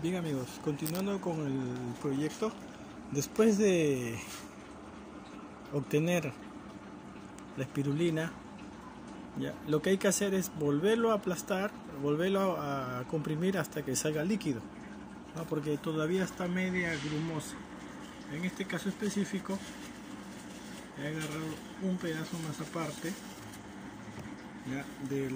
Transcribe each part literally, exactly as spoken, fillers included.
Bien amigos, continuando con el proyecto, después de obtener la espirulina, ya, lo que hay que hacer es volverlo a aplastar, volverlo a comprimir hasta que salga líquido, ¿no? Porque todavía está media grumosa. En este caso específico he agarrado un pedazo más aparte, ya, del,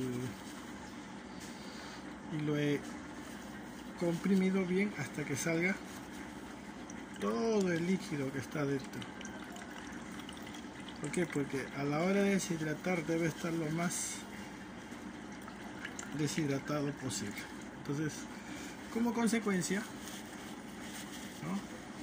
y lo he comprimido bien hasta que salga todo el líquido que está dentro. ¿Por qué? Porque a la hora de deshidratar debe estar lo más deshidratado posible. Entonces, como consecuencia, ¿no?,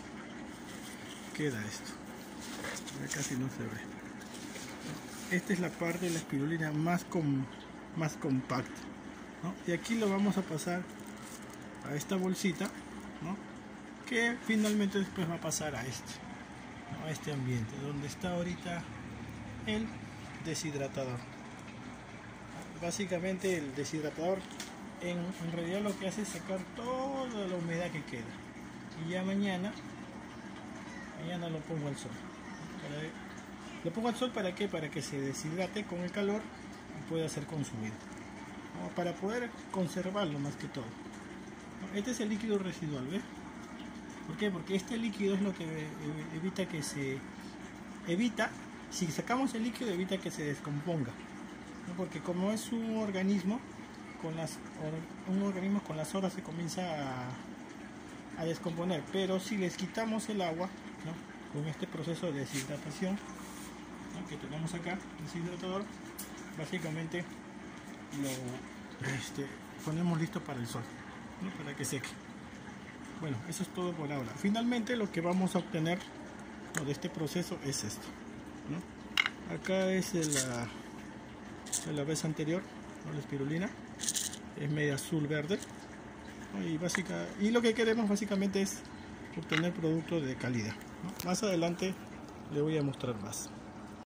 queda esto. Ya casi no se ve. Esta es la parte de la espirulina más, com, más compacta, ¿no? Y aquí lo vamos a pasar a esta bolsita, ¿no?, que finalmente después va a pasar a este, ¿no?, a este ambiente donde está ahorita el deshidratador. Básicamente el deshidratador en, en realidad lo que hace es sacar toda la humedad que queda, y ya mañana mañana lo pongo al sol. Para, lo pongo al sol para qué, para que se deshidrate con el calor y pueda ser consumido, ¿no?, para poder conservarlo más que todo. Este es el líquido residual, ¿ves? ¿Por qué? Porque este líquido es lo que evita que se... Evita, si sacamos el líquido, evita que se descomponga, ¿no? Porque como es un organismo, con las, un organismo con las horas se comienza a, a descomponer. Pero si les quitamos el agua, ¿no?, con este proceso de deshidratación, ¿no?, que tenemos acá, deshidratador, básicamente lo este, ponemos listo para el sol, ¿no?, para que seque. Bueno, eso es todo por ahora. Finalmente lo que vamos a obtener, ¿no?, de este proceso es esto, ¿no? Acá es de la, de la vez anterior, ¿no?, la espirulina es media azul verde, ¿no? y, básica, y lo que queremos básicamente es obtener productos de calidad, ¿no? Más adelante le voy a mostrar más.